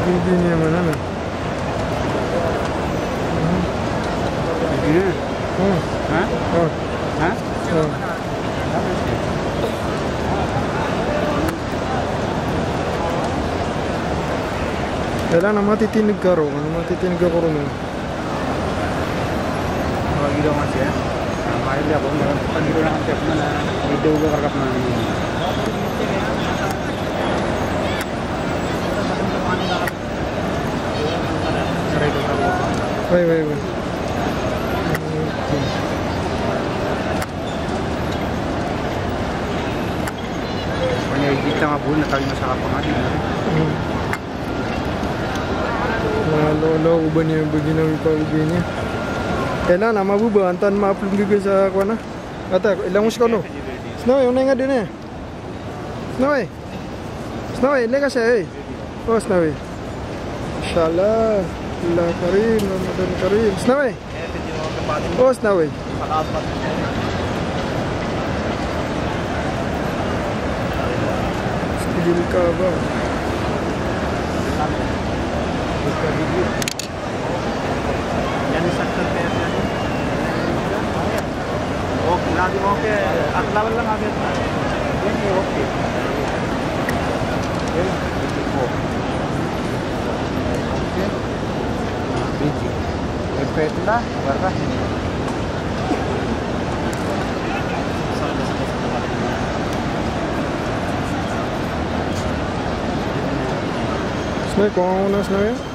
Ini yang mana nih? Ini. Oh, Hah? oh, Hah? oh. Kailan nama titin negara nih. Kalau gitu Mas ya. Nah, ini apa kan gitu nang tep mana video gua rekam nang ini. Wait. Pokoknya kita mabul na tayo masalah pengadilan. Lolo ubah niya begini pa ubahnya. Kailan nama buba antan ma-upload gigi sa kuana. Ata ilang mo skolo. Snowy, yung nga din eh. Snowy, lega siya eh. Oh, Snowy. Inshallah. Allah Karim, Ramadan Karim. Snowy. Oh, Snowy. Segil ka ba? Oke, nanti mau ke atlas lang agad na. Ini oke. Biji. Efek lah, berapa? Snowy, kung ano Snowy?